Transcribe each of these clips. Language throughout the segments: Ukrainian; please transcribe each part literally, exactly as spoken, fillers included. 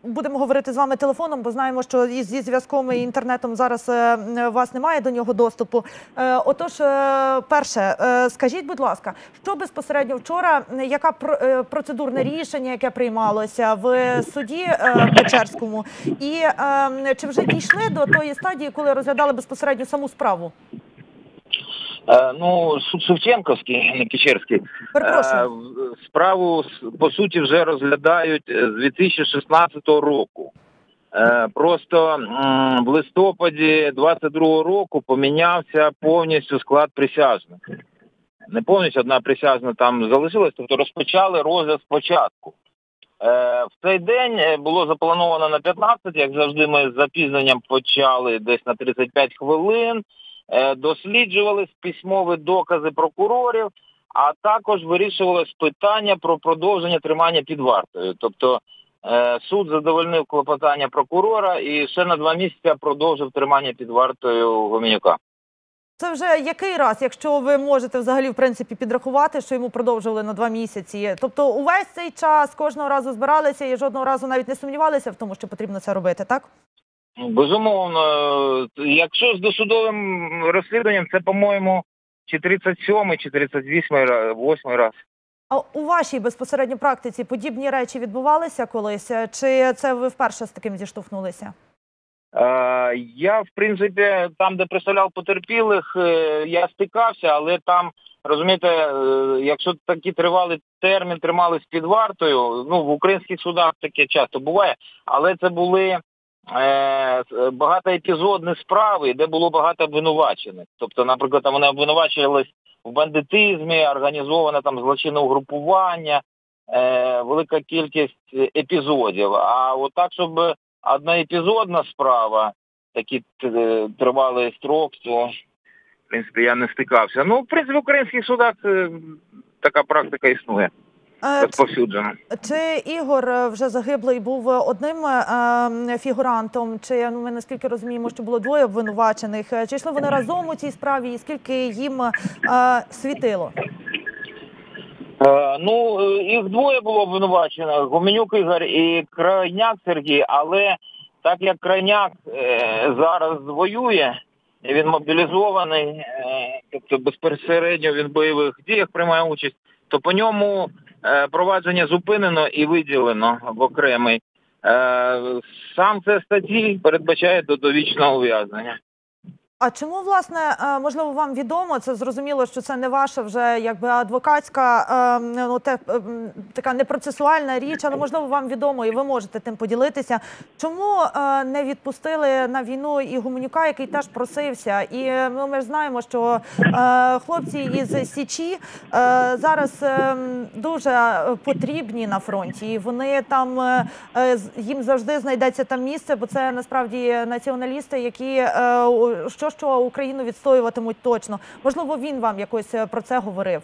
будемо говорити з вами телефоном, бо знаємо, що зі зв'язком і інтернетом зараз у вас немає до нього доступу. Отож, перше, скажіть, будь ласка, що безпосередньо вчора, яке процедурне рішення, яке приймалося в суді Печерському, і чи вже дійшли до тої стадії, коли розглядали безпосередньо саму справу? Ну, суд Шевченківський, не Печерський, справу, по суті, вже розглядають з дві тисячі шістнадцятого року. Просто в листопаді двадцять другого року помінявся повністю склад присяжних. Не повністю, одна присяжна там залишилась, тобто розпочали розгляд спочатку. В цей день було заплановано на п'ятнадцять, як завжди ми з запізненням почали десь на тридцять п'ять хвилин. Досліджувались письмові докази прокурорів, а також вирішувалось питання про продовження тримання під вартою. Тобто суд задовольнив клопотання прокурора і ще на два місяці продовжив тримання під вартою Гуменюка. Це вже який раз, якщо ви можете взагалі, в принципі, підрахувати, що йому продовжували на два місяці? Тобто увесь цей час кожного разу збиралися і жодного разу навіть не сумнівалися в тому, що потрібно це робити, так? Безумовно. Якщо з досудовим розслідуванням, це, по-моєму, чи тридцять сьомий, чи тридцять восьмий раз. А у вашій безпосередньо практиці подібні речі відбувалися колись? Чи це ви вперше з таким зіштовхнулися? Я, в принципі, там, де представляв потерпілих, я стикався, але там, розумієте, якщо такий тривалий термін тримались під вартою, ну, в українських судах таке часто буває, але це були багатоепізодні справи, де було багато обвинувачених. Тобто, наприклад, там вони обвинувачувались в бандитизмі, організоване там злочинне угрупування, е, велика кількість епізодів. А от так, щоб одна епізодна справа, такий тривалий строк, то, в принципі, я не стикався. Ну, в принципі, в українських судах така практика існує. Розповсюджено. Чи Ігор вже загиблий був одним е, фігурантом, чи ну, ми наскільки розуміємо, що було двоє обвинувачених, чи йшли вони разом у цій справі і скільки їм е, світило? Е, ну, їх двоє було обвинувачених, Гуменюк Ігор і Крайняк Сергій, але так як Крайняк е, зараз воює, він мобілізований, е, тобто безпосередньо він в бойових діях приймає участь, то по ньому провадження зупинено і виділено в окремий. Сам це статті передбачає до довічного ув'язнення. А чому, власне, можливо, вам відомо, це зрозуміло, що це не ваша вже якби адвокатська, ну, те, така непроцесуальна річ, але, можливо, вам відомо і ви можете тим поділитися. Чому не відпустили на війну і Гуменюка, який теж просився? І ну, ми ж знаємо, що хлопці із Січі зараз дуже потрібні на фронті. І вони там, їм завжди знайдеться там місце, бо це насправді націоналісти, які що що Україну відстоюватимуть точно. Можливо, він вам якось про це говорив?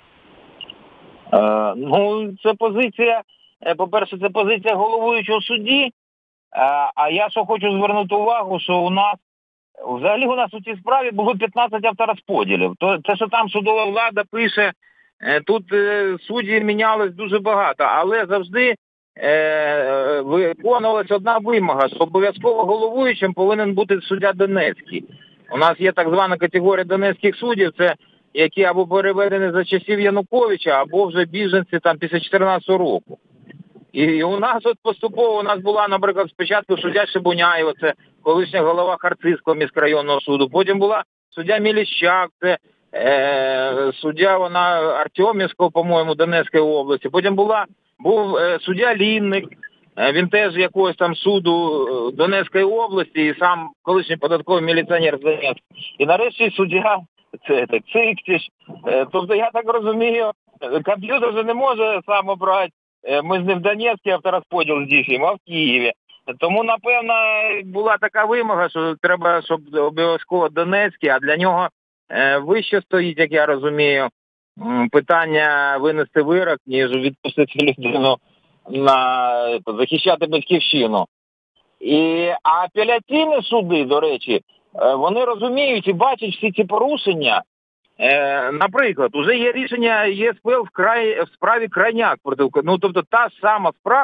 Е, ну, це позиція, по-перше, це позиція головуючого судді. Е, а я що хочу звернути увагу, що у нас, взагалі у нас у цій справі було п'ятнадцять авторозподілів. То, це, що там судова влада пише, е, тут е, судді мінялось дуже багато, але завжди е, виконувалась одна вимога, що обов'язково головуючим повинен бути суддя Донецький. У нас є так звана категорія донецьких суддів, це які або переведені за часів Януковича, або вже біженці там після чотирнадцятого року. І у нас от поступово, у нас була, наприклад, спочатку суддя Шибуняєва, це колишня голова Харцизького міськрайонного суду, потім була суддя Міліщак, це е, суддя вона Артемівського, по-моєму, Донецької області, потім була, був е, суддя Лінник, він теж якогось там суду Донецької області і сам колишній податковий міліціонер з Донецька. І нарешті суддя це, це Циктіч. Тобто, я так розумію, комп'ютер вже не може сам обрати, ми з ним в Донецький авторозподіл здійснюємо, а в Києві. Тому, напевно, була така вимога, що треба, щоб обов'язково Донецький, а для нього вище стоїть, як я розумію, питання винести вирок, ніж відпустити людину на захищати батьківщину. І а апеляційні суди, до речі, вони розуміють і бачать всі ці порушення. Е, наприклад, уже є рішення ЄСПЛ в, край, в справі Крайняк. Ну, тобто та сама справа,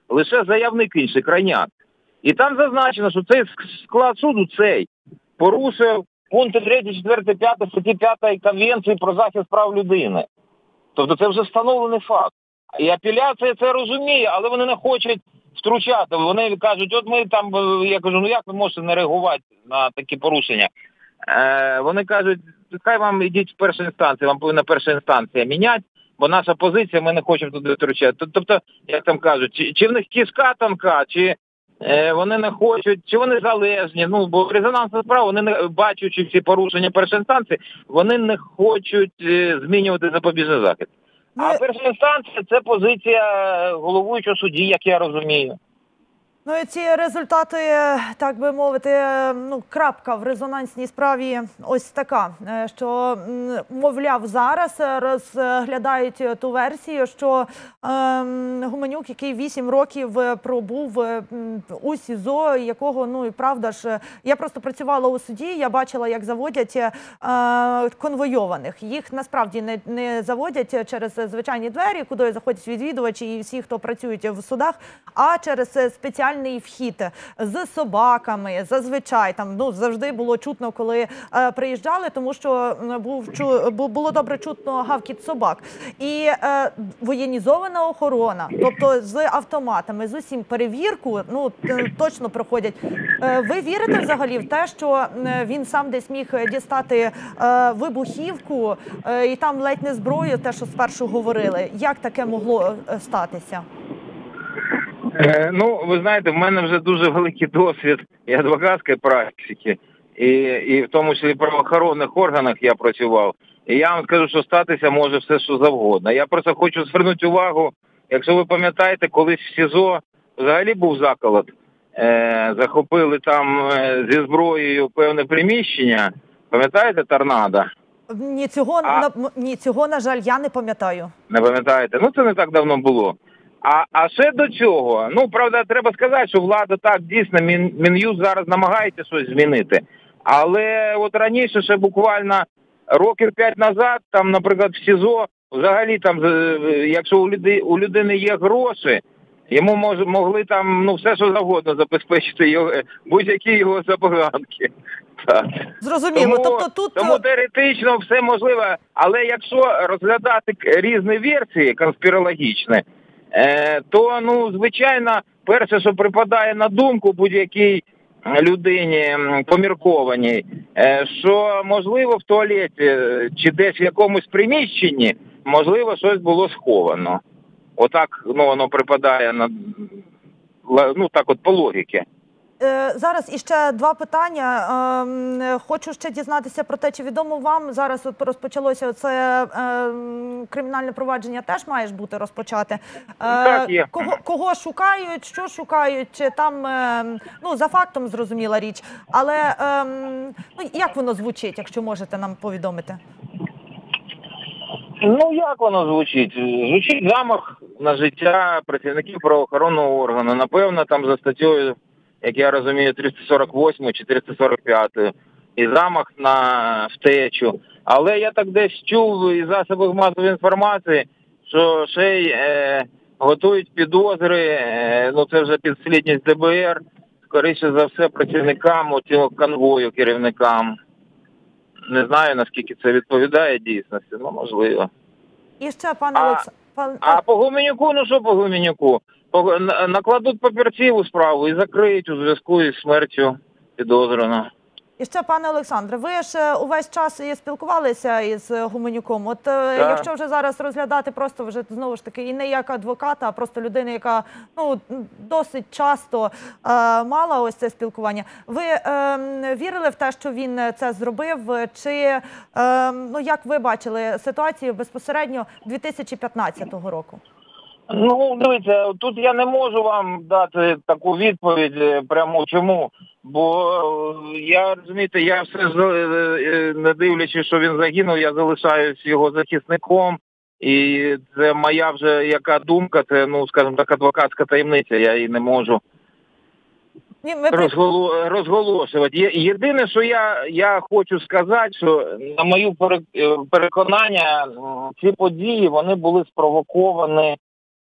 лише заявник інший, крайняк. І там зазначено, що цей склад суду цей порушив пункти третій, четвертий, п'ятий статті п'ятої Конвенції про захист прав людини. Тобто це вже встановлений факт. І апеляція це розуміє, але вони не хочуть втручати. Вони кажуть, от ми там, я кажу, ну як ви можете не реагувати на такі порушення? Е, вони кажуть, хай вам ідіть в першу інстанцію, вам повинна перша інстанція міняти, бо наша позиція, ми не хочемо туди втручати. Тобто, як там кажуть, чи, чи в них кішка тонка, чи е, вони не хочуть, чи вони залежні. Ну, бо резонансна справа, вони, не бачачи всі порушення першої інстанції, вони не хочуть е, змінювати запобіжний захід. А перша інстанція – це позиція головуючого судді, як я розумію. Ну і ці результати, так би мовити, ну, крапка в резонансній справі ось така, що, мовляв, зараз розглядають ту версію, що е, Гуменюк, який вісім років пробув у СІЗО, якого, ну і правда ж, я просто працювала у суді, я бачила, як заводять е, конвойованих. Їх насправді не, не заводять через звичайні двері, куди заходять відвідувачі і всі, хто працюють в судах, а через спеціальні вхід з собаками. Зазвичай там, ну, завжди було чутно, коли е, приїжджали, тому що був, чу, було добре чутно гавкіт собак. І е, воєнізована охорона, тобто з автоматами, з усім перевірку, ну, точно проходять. Е, ви вірите взагалі в те, що він сам десь міг дістати е, вибухівку е, і там ледь не зброю, те, що спершу говорили? Як таке могло статися? Ну, ви знаєте, в мене вже дуже великий досвід і адвокатської практики, і, і в тому числі в правоохоронних органах я працював. І я вам скажу, що статися може все, що завгодно. Я просто хочу звернути увагу, якщо ви пам'ятаєте, колись в СІЗО взагалі був заколот, е, захопили там е, зі зброєю певне приміщення, пам'ятаєте, торнадо? Ні цього, а... на, ні, цього, на жаль, я не пам'ятаю. Не пам'ятаєте? Ну, це не так давно було. А, а ще до цього, ну, правда, треба сказати, що влада так, дійсно, Мін, Мін'юст зараз намагається щось змінити. Але от раніше, ще буквально років п'ять назад, там, наприклад, в СІЗО, взагалі, там, якщо у людини, у людини є гроші, йому мож, могли там, ну, все, що завгодно забезпечити його, будь-які його забаганки. Так. Зрозуміло. Тому, тобто, тут... тому теоретично все можливо, але якщо розглядати різні версії конспірологічні, то, ну, звичайно, перше, що припадає на думку будь-якій людині поміркованій, що, можливо, в туалеті чи десь в якомусь приміщенні, можливо, щось було сховано. Отак, ну, воно припадає на, ну, так от по логіки. Зараз іще два питання. Хочу ще дізнатися про те, чи відомо вам, зараз от розпочалося це кримінальне провадження, теж має бути розпочати. Так, є. Кого, кого шукають, що шукають, чи там, ну, за фактом зрозуміла річ, але ну, як воно звучить, якщо можете нам повідомити? Ну, як воно звучить? Звучить замах на життя працівників правоохоронного органу. Напевно, там за статтею, як я розумію, триста сорок восьмою чи триста сорок п'ятою, і замах на втечу. Але я так десь чув із засобів масової інформації, що ще й е, готують підозри, е, ну це вже підслідність Д Б Р, скоріше за все працівникам цього конвою, керівникам. Не знаю, наскільки це відповідає дійсності, ну можливо. І ще, пане Олександр... Пан... А по Гуменюку, ну що по Гуменюку? Накладуть папірців у справу і закриють у зв'язку із смертю підозрюваного. І ще, пане Олександре, ви ж увесь час і спілкувалися із Гуменюком. От так. Якщо вже зараз розглядати просто вже, знову ж таки, і не як адвоката, а просто людина, яка, ну, досить часто е, мала ось це спілкування. Ви е, вірили в те, що він це зробив? Чи, е, ну, як ви бачили ситуацію безпосередньо дві тисячі п'ятнадцятого року? Ну, дивіться, тут я не можу вам дати таку відповідь прямо чому, бо я, розумієте, я все, не дивлячись, що він загинув, я залишаюсь його захисником, і це моя вже яка думка, це, ну, скажімо так, адвокатська таємниця, я її не можу розголо... розголошувати. Єдине, що я, я хочу сказати, що, на моє переконання, ці події, вони були спровоковані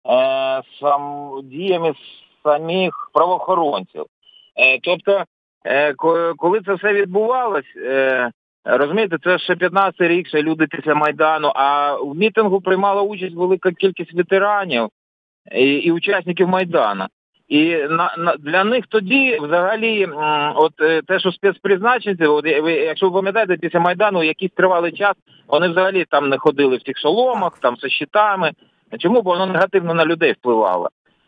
сам, діями самих правоохоронців. Е, тобто, е, коли це все відбувалось, е, розумієте, це ще п'ятнадцятий рік, ще люди після Майдану, а в мітингу приймала участь велика кількість ветеранів і, і учасників Майдану. І на, на, для них тоді взагалі, м, от е, те, що спецпризначенці, от, ви, якщо ви пам'ятаєте, після Майдану якийсь тривалий час, вони взагалі там не ходили в тих шоломах, там зі щитами. Чому? Бо воно негативно на людей впливало.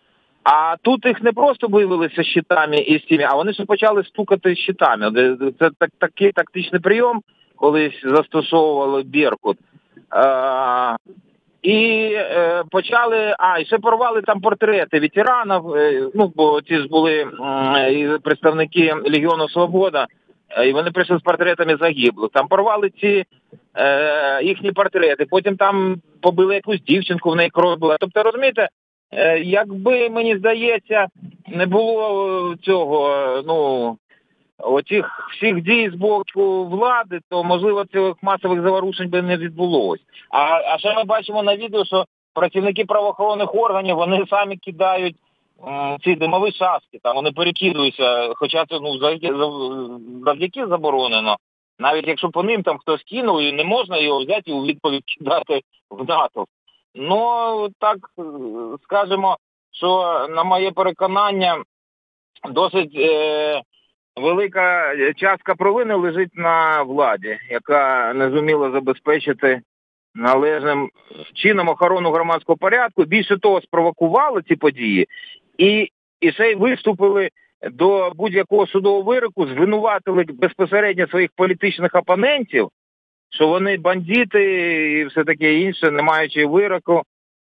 А тут їх не просто виявилися щитами і з тими, а вони ще почали стукати щитами. Це так, такий тактичний прийом, колись застосовували Беркут. А, і е, почали, а, і ще порвали там портрети ветеранів, е, ну, бо ті ж були е, представники Легіону Свобода, е, і вони прийшли з портретами загиблих. Там порвали ці е, їхні портрети, потім там побили якусь дівчинку, в неї кров була. Тобто, розумієте, е, якби, мені здається, не було цього, ну, оцих всіх дій з боку влади, то, можливо, цих масових заворушень би не відбулося. А, а ще ми бачимо на відео, що працівники правоохоронних органів, вони самі кидають м, ці димові шашки, там вони перекидуються, хоча це, ну, завдяки, завдяки заборонено. Навіть якщо по ним там хтось кинув, і не можна його взяти і у відповідь кидати в НАТО. Ну, так, скажемо, що, на моє переконання, досить е, велика частка провини лежить на владі, яка не зуміла забезпечити належним чином охорону громадського порядку. Більше того, спровокували ці події і, і ще й виступили до будь-якого судового вироку, звинуватили безпосередньо своїх політичних опонентів, що вони бандити і все таке інше, не маючи вироку.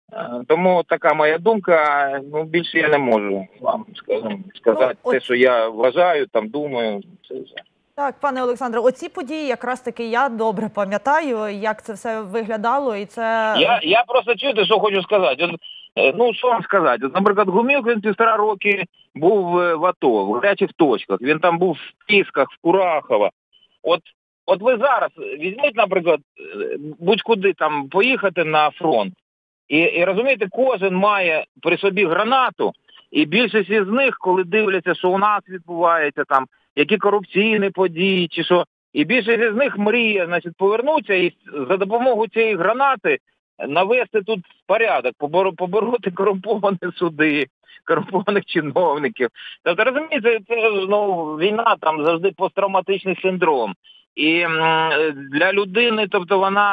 Тому така моя думка, ну, більше я не можу вам, скажімо, сказати ну, те, от... що я вважаю, там думаю, це вже. Так, пане Олександре, оці події якраз таки я добре пам'ятаю, як це все виглядало, і це... Я, я просто чуєте, що хочу сказати. От, ну, що вам сказати? От, наприклад, Гуміль, він півтора роки був в АТО, в гарячих точках. Він там був в Пісках, в Курахово. От, от ви зараз візьміть, наприклад, будь-куди там поїхати на фронт. І, і розумієте, кожен має при собі гранату, і більшість із них, коли дивляться, що у нас відбувається там, які корупційні події, чи що, і більшість із них мріє, значить, повернутися і за допомогою цієї гранати навести тут порядок, побороти корумповані суди, корумпованих чиновників. Тобто, розумієте, це, ну, війна, там завжди посттравматичний синдром. І м, для людини, тобто, вона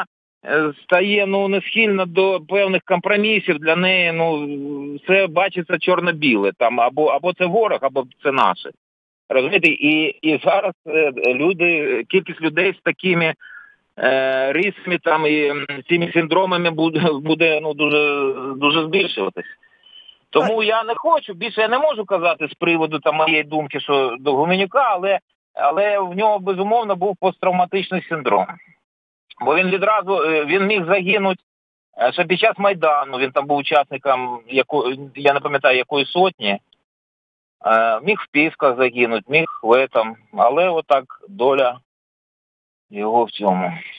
стає, ну, не схильна до певних компромісів, для неї, ну, все бачиться чорно-біле, там, або, або це ворог, або це наше. Розумієте, і, і зараз люди, кількість людей з такими е, рисами, там, і цими синдромами буде, буде ну, дуже, дуже збільшуватись. Тому я не хочу, більше я не можу казати з приводу там моєї думки, що до Гуменюка, але, але в нього, безумовно, був посттравматичний синдром. Бо він відразу, він міг загинути ще під час Майдану, він там був учасником, якої, я не пам'ятаю, якої сотні, міг в Пісках загинути, міг в этом, але отак доля його в цьому.